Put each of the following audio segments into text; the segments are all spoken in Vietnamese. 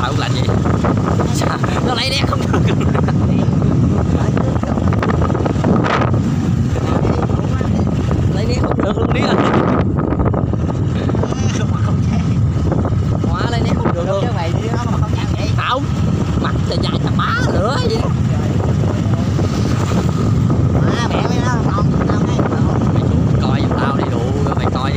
thảo lạnh gì sao nó lấy đét không được. Lấy đét không được luôn đi à. Quá lấy đét không được luôn. Không mặt là dài chà má lửa vậy. Coi giùm tao đi đủ mày coi đi.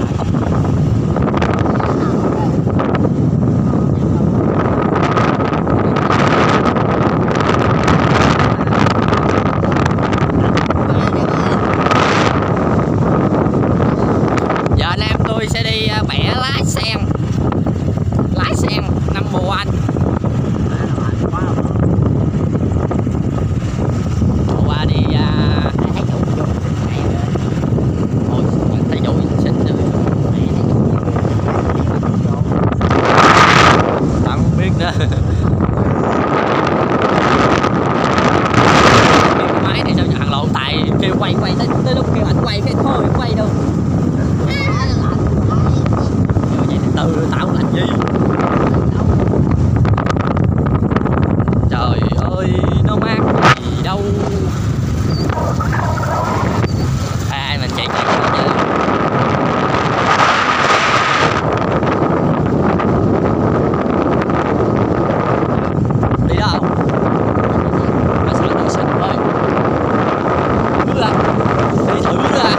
Giờ anh em tôi sẽ đi bẻ lái sen number 1. Qua đi ôi thấy chủ xinh rồi. Tao không biết nữa. Cái máy này sao thằng lộn tài kêu quay tới lúc kêu ảnh quay cái thôi quay đâu. Vậy từ tao làm gì. Trời ơi nó mát gì đâu. Ai mình chạy chứ. Đi đâu nó sợ nó xinh thôi. Cứ à đi thử ra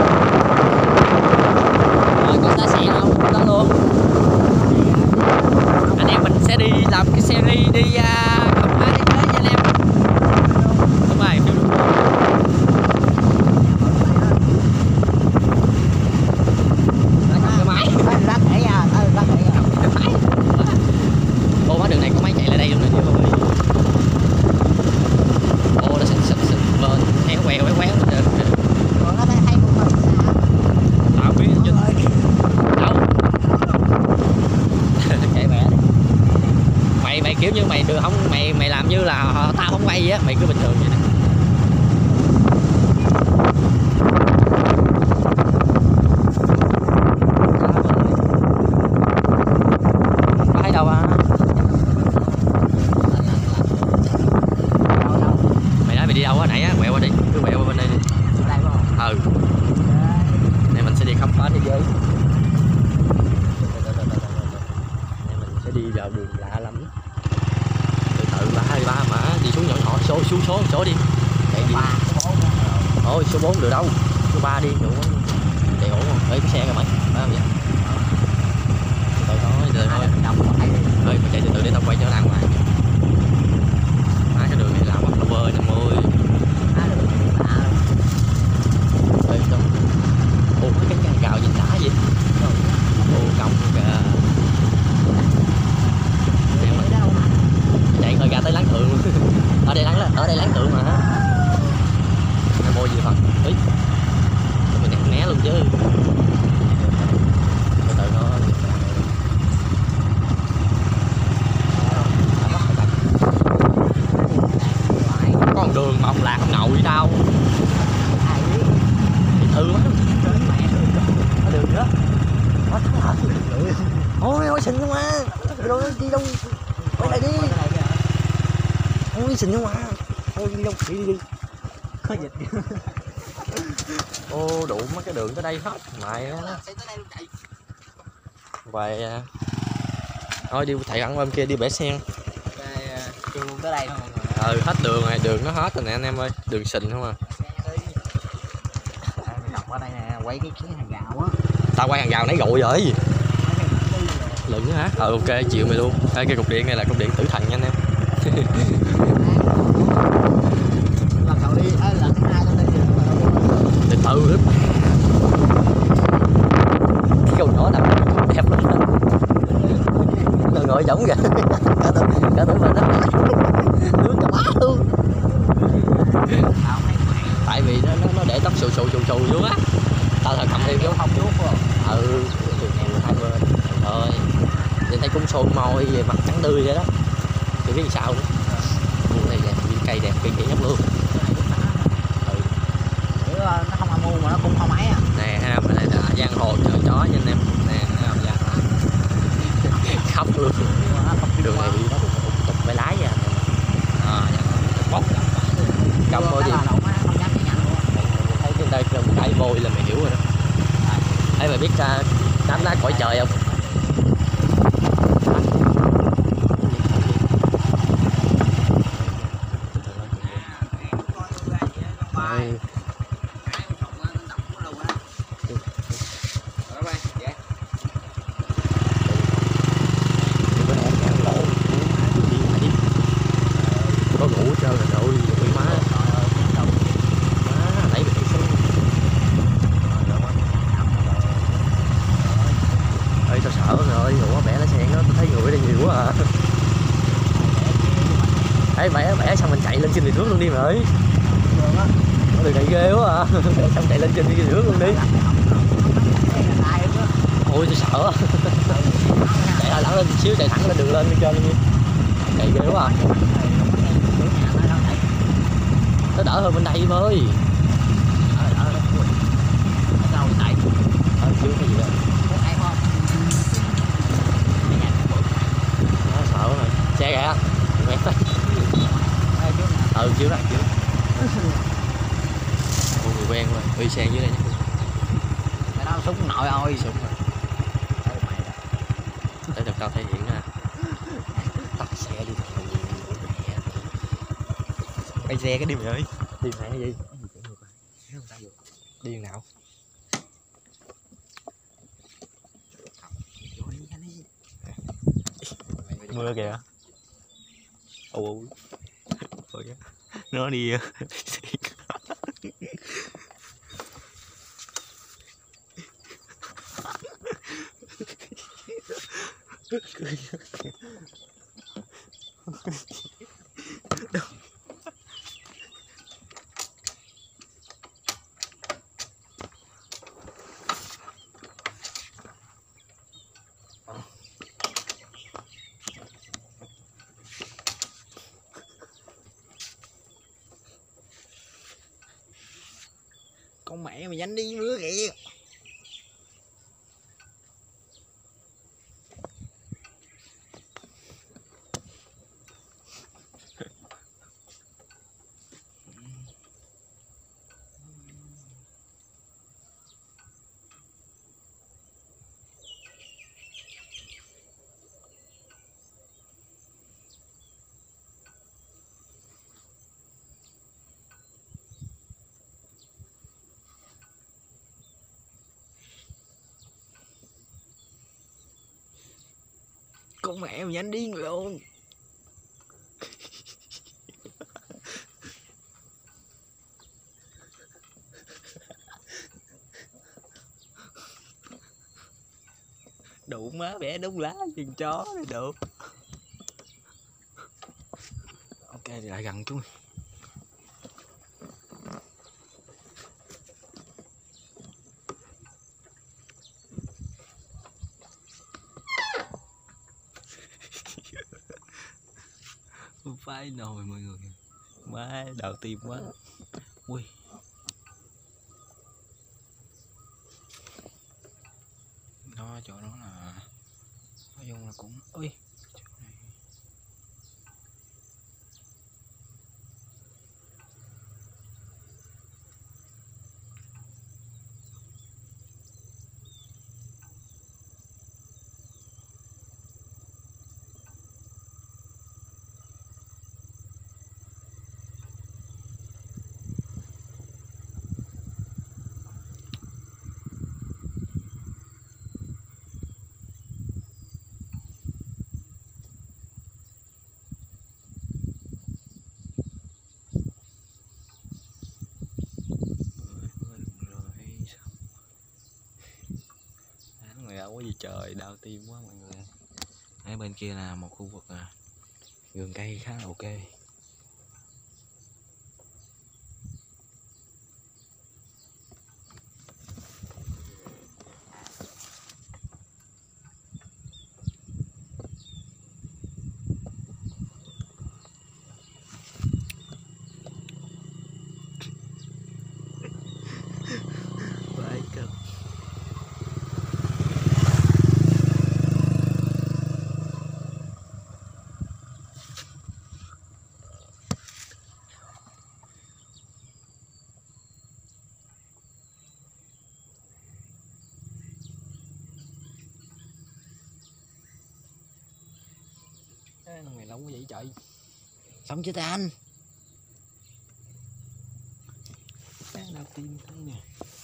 rồi con ta xe đâu đó luôn. Anh em mình sẽ đi làm cái series đi khám phá thế giới nha anh em. Đúng rồi phiêu đúng rồi. Cái máy ô má đường này có máy chạy lại đây luôn nè chứ không. Ô nó xịn lên theo quẹo quéo lên trên. Tao biết chứ đâu. Chạy mẹ đi. Mày kiểu như mày được không mày làm như là tao không quay á, mày cứ bình thường vậy nè. Có thấy đâu à. Mày nói mày đi đâu á nãy á, quẹo qua đi, cứ quẹo qua bên đây đi. Ừ này mình sẽ đi khám phá thế giới. Mình sẽ đi vào đường lạ lắm. Từ ba mà đi xuống nhỏ xuống số đi. Chạy đi. Thôi số 4 được đâu. Số 3 đi đủ. Chạy ổn không? Lấy cái xe kìa mày. Phải không vậy? Từ thôi. Rồi mình chạy từ từ để tao quay cho đàng hoàng. Má cái đường này lạ quá đâu ơi 50. Ồ cái cánh gào gì đá vậy? Ồ cong kìa. Chạy hơi ra tới láng thượng luôn. Ở đây láng thượng mà. Em mua gì Phật? Ý. Mình né luôn chứ. Từ từ thôi. Có con đường mà ông lạc ông ngầu đi đâu. Thì thư quá. Ở đường nữa. Ôi xinh quá. Đi đâu. Quay lại đi. Ôi xinh quá. Ôi đi đâu đi. Có dịch. Ô đủ mấy cái đường tới đây hết mày á. Vậy thôi đi thầy ăn bên kia đi bể sen. Chưa luôn tới đây thôi mọi người. Hết đường rồi, đường nó hết rồi nè anh em ơi, đường xình không à. Mình đọc ở đây nè, quay cái hàng gạo á. Tao quay hàng rào nãy gọi rồi. Lửng hả? Ok chịu mày luôn. Cái cục điện này là cục điện tử thần nha anh em. Lần đầu đi, lần thứ hai tao đi từ từ hết. Cái con nhỏ nào đẹp lắm. Người ngồi giống kìa. Cả tụi mình đó. Nước cho má luôn. Tại vì nó để tóc xù xuống á. Tao thật cầm thêm vô không chút không. Ừ, hai bên. Rồi. Nhìn thấy cũng sồn môi về mặt trắng tươi vậy đó. Chưa biết sao nữa. Mua này đẹp, cây đẹp, cây nhất luôn. Nó không âm u mà nó cũng không ấy à. Nè ha, đây là giang hồ chợ chó nha anh em. Nè, giang khóc luôn. Cái đường này biết đám lá cõi trời không? Đây. Có ngủ trơn rồi đội má nãy bị xuống. Ơi tao sợ rồi, ủa bẻ lá sen đó, tao thấy người ở đây nhiều quá à. Thấy bẻ xong mình chạy lên trên nước luôn đi mày ơi. Có đường này ghê quá à. Xong chạy lên trên nước luôn đi. Ôi tôi sợ. Chạy thẳng lên một xíu, chạy thẳng lên đường lên đi cho luôn. Chạy ghê quá à. Nó đỡ hơn bên đây với. Chứ cái gì đó. Nó sợ rồi. Xe kìa. Mẹ. Chiếu lại chiếu. Ôi người quen rồi. Uy xe dưới đây nhé. Cái đó súng nội ơi. Súng rồi. Để được tao thể hiện nha. Tắt xe đi thật là nhiều. Quay xe cái đi mày ơi. Đi mẹ cái gì? Đi nào? Mưa kìa. Ồ. Nó đi. Con mẹ mày nhanh đi mưa kìa. Con mẹ mày nhanh đi luôn. Đủ má bẻ đúng lá chừng chó này được. Ok thì lại gần chút. Phải nồi mọi người. Má đau tim quá. Ui. Đó chỗ đó là nói chung là cũng ui. Quá gì trời, đau tim quá mọi người. Ở bên kia là một khu vực vườn cây khá là ok. Cái mày lông cái gì trời. Xong chưa ta anh? Cái nào tim thằng nè.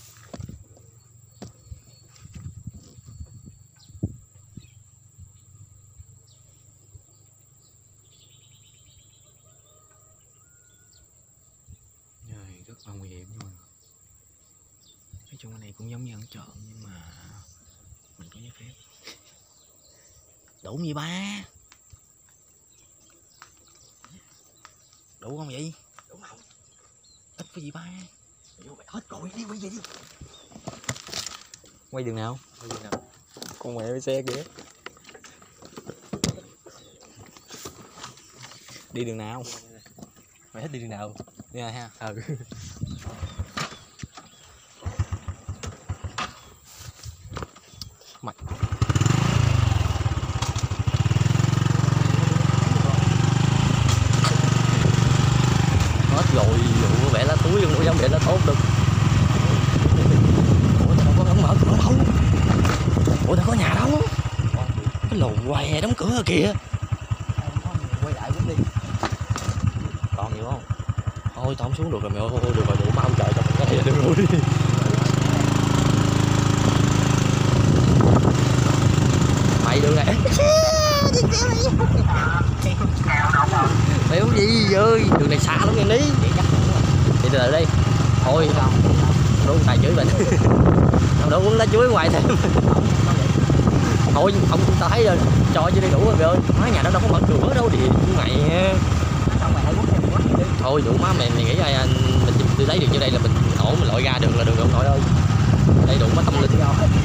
Rồi rất là nguy hiểm luôn. Nói chung cái này cũng giống như ăn trộm nhưng mà mình có giấy phép. Đủ gì ba? Đủ không vậy? Đúng không? Ít cái gì ba? Hết rồi đi quay về đi. Quay đường nào? Quay về nào? Con mẹ với xe kìa. Đi đường nào? Mày thích đi đường nào? Đi này ha. Ừ. Mày hết rồi, vụ vẽ lá túi không dám vẽ lá tốt được. Ủa tao đâu có mở cửa đâu. Ủa tao có nhà đâu. Cái lồn què đóng cửa kìa. Quay lại cũng đi. Còn nhiều không? Thôi tao không xuống được rồi mày ơi, thôi được rồi, đủ mau trời cho mình cái này là được rồi. Mày đường này. Mày uống gì ơi, đường này xa lắm nghe ní. Đi từ từ đi. Thôi đúng tài chửi mình. Đâu đâu uống lá chuối ngoài thêm. Thôi không tao thấy rồi, cho chứ đi đủ rồi mày ơi. Má nhà đó đâu có mở cửa đâu thì mày. Thôi đủ má mày nghĩ ai mình lấy được như đây là mình ổn, mình lội ra đường là đường ông nội ơi. Đây đủ má tâm linh.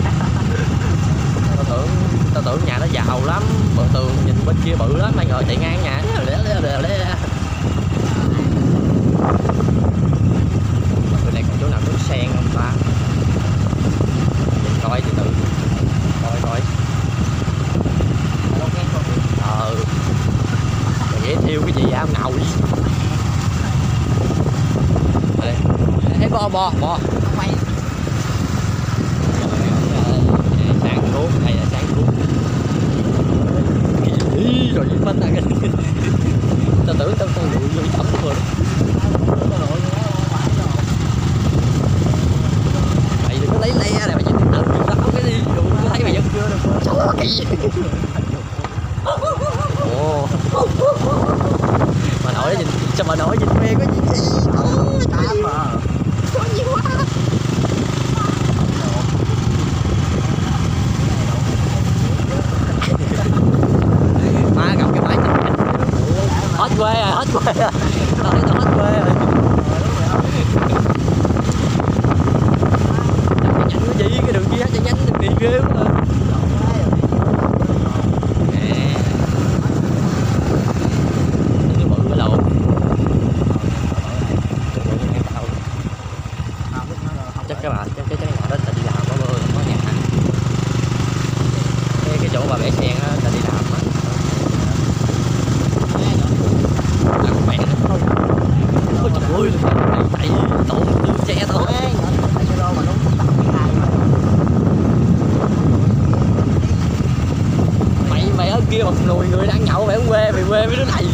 Tao tưởng nhà nó giàu lắm, bờ tường nhìn bên kia bự lắm, đang ngồi chạy ngang nhà. Người này còn chỗ nào có sen không ta? Nhìn coi từ từ. Coi. Dễ thiêu cái gì á ông ngầu đi. Thấy bo quay. Sáng thuốc hay là sáng thuốc gì rồi dính bánh ra cái tao tưởng tao lụi vô chấm rồi mày đừng có lấy le này mày chỉ tự tao cái đi đủ thấy mày vẫn chưa được sao kỳ ồ mà nổi nhìn sao mà nổi nhìn mê có gì mà có nhiều quá. Má gặp cái bãi hết quê rồi tao thấy tao hết quê rồi nhanh cái gì cái đường kia cho nhanh đi ghê quá bự cái lộn chắc các bạn cái nhà đó ta đi làm có nhà cái chỗ bà bể sen á ta đi làm á làm mẹ nó ôi trời ơi chạy tổn thương xe thôi mày ở kia một nùi người đang nhậu mày quê mày quê với đứa này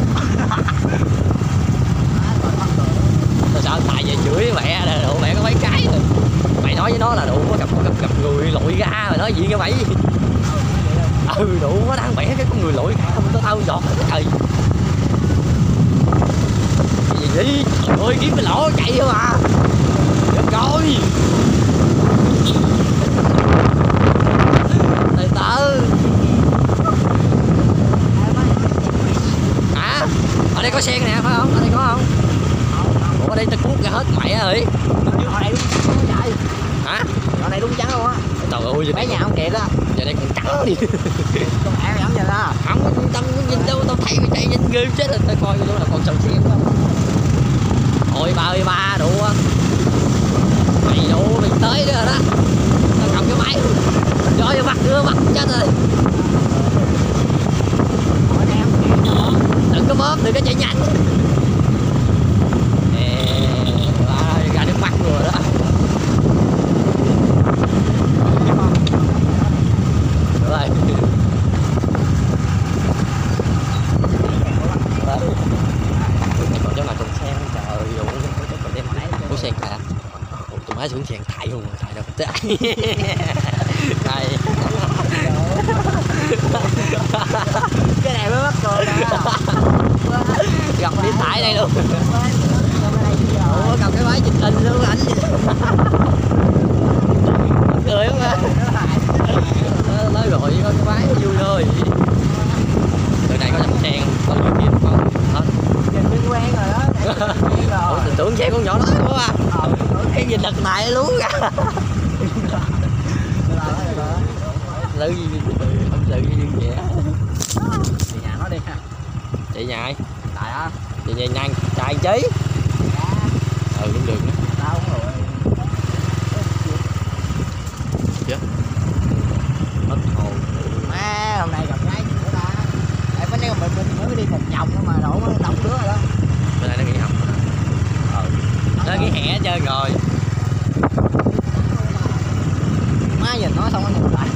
tao sợ tại về chửi mẹ là độ mẹ có mấy cái rồi mày nói với nó là đủ có gặp người lội ra mày nói gì cái mày đủ nó đang bẻ cái con người lội ra không có thao giọt trời cái gì vậy trời ơi kiếm cái lỗ chạy thôi mà được rồi từ từ hả ở đây có sen nè phải không ở đây có không ủa ở đây tao cuốc ra hết mẹ rồi ở đây đúng trời hả ở đây đúng trắng luôn á trời ơi mấy nhà không kịp đó giờ đây còn trắng đi con mẹ mày không nhìn đó không có tâm nhìn đâu tao thấy mày chạy nhanh ghê chết rồi tao coi đâu là còn sầu xiên không ôi ba ơi ba đủ á mày đủ mày tới nữa rồi đó tao cầm cái máy cho vô mặt đưa mặt chết rồi đừng có bóp đừng có chạy nhanh ra nước mắt rồi đó rồi má xuống chèn tại luôn rồi, tại đâu tại đây Cái này mới mắc cười nè. gặp đi tại đây luôn. Ủa cầm cái máy chụp hình luôn ảnh cười không á. Nói rồi có cái máy vui thôi. Từ này có dòng sen không? Có nhiều kiếm không? Hết. Nhìn quen quen rồi đó. Ủa, tưởng xe con nhỏ đó đúng không? Cái gì lật lại luôn ra. Lữ gì không lữ gì vậy? Chị nhà nó đi ha. Chị nhà ai? Tại á. Chị nhà nhanh trai chí. Ừ cũng được nữa. Tao không rồi. Chứ. Mất hồn. Má hôm nay gặp gái gì nữa ta? Tại bữa nay mình mới đi một vòng thôi mà đổ mới đóng đứa rồi đó. Bữa nay nó nghỉ học. Nó nghỉ hè hết trơn rồi. Má nhìn nó xong nó nhìn lại.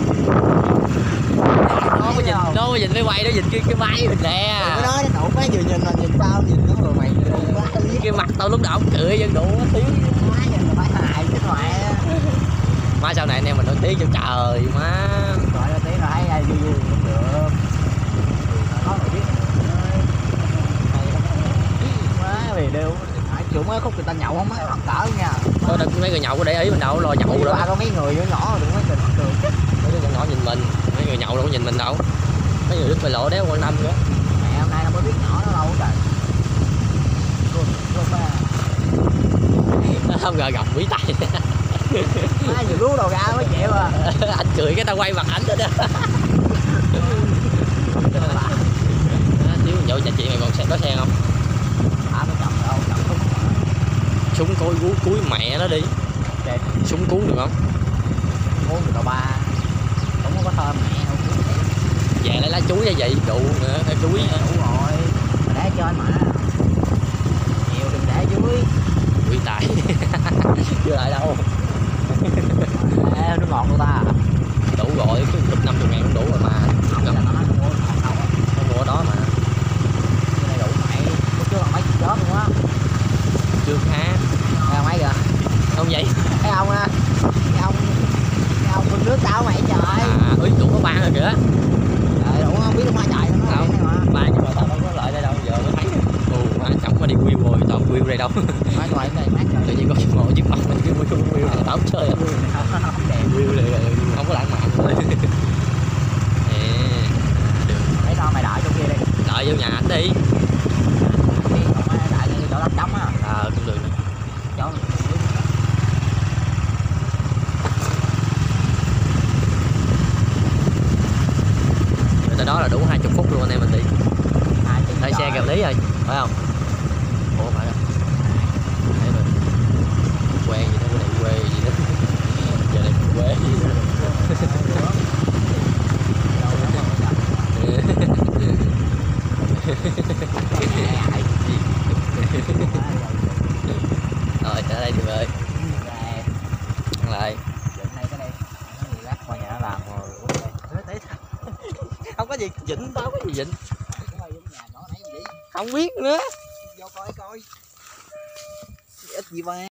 Nó có nhìn mới quay, nó nhìn cái máy mình nè. Cái đó nó đủ má vừa nhìn mà nhìn tao nhìn nó rồi mày Cái mặt tao lúc nào cũng cười dân đủ nó tiếng. má nhìn là phải hài chứ ngoại. Má sau này anh em mình nổi tiếng cho trời má. Gọi là tiếng rồi thấy ai vui vui cũng được. Có người biết. Má về đều phải chủ mới khúc người ta nhậu không má học cỡ nha. Thôi mấy người nhậu có để ý mình đâu, lo nhậu đó. Có mấy người nhỏ nhỏ đừng mấy người cười. Mấy đứa nhỏ nhìn mình, mấy người nhậu đâu có nhìn mình đâu. Mấy người đứt mày lộ đéo quan năm nữa. Mẹ hôm nay nó mới biết nhỏ nó lâu trời. Nó không ngờ gặp quý tay. Má vừa rú đầu ra mới chịu à. Anh cười cái tao quay mặt ảnh rồi đó. Thiếu nhậu nhà chị mày còn xe có xe không? À nó chồng đâu, chồng không. Súng cối cuối mẹ nó đi. Đẹp. Súng cuốn được không? Cuốn được đâu ba. Không có thơm mẹ đâu. Về lấy lá chuối ra vậy, đủ nữa, cái chuối nữa. Đủ rồi. Mà để trên mà. Nhiều đừng để dưới. Quý tài. Chưa lại đâu. Ê, nó ngọt đâu ta. Đủ rồi, cái 50 ngàn cũng đủ rồi mà. Không là nó mua không. Nó mua ở đó mà. Cái này đủ mày. Lúc trước là mấy chục chớp luôn á. Chưa hả? Thấy không mấy kìa. Không vậy? Thấy không á. Cái ông bưng nước tao mày trời. À, ơi đủ có ba rồi kìa. Trời đủ không biết nó trời nó Đâu? Ba nhưng mà tao đâu có lại đây đâu, giờ mới thấy. Má chẳng có đi view rồi, tao không view đây đâu. Mát rồi đây mát rồi. Tự nhiên có ngộ trước mặt mình cái view này tao không chơi à. Không đẹp. View này không có lãng mạn thôi. Được. Để cho mày đợi trong kia đi. Đợi vô nhà ảnh đi. Còn đợi như chỗ lắp đóng á. Cũng được nữa. Chỗ Rồi tới đó là đủ 20 phút luôn anh em mình đi. Thấy xe gặp lý rồi, phải không? Ủa phải đâu. Thấy rồi. Quen gì đó, cái này quê gì đó. Giờ này quê gì đó. Rồi tới đây thì ơi. Ăn lại. Không có gì vịnh, tao có gì vịnh. Không biết nữa. Vô coi. Ít gì ba.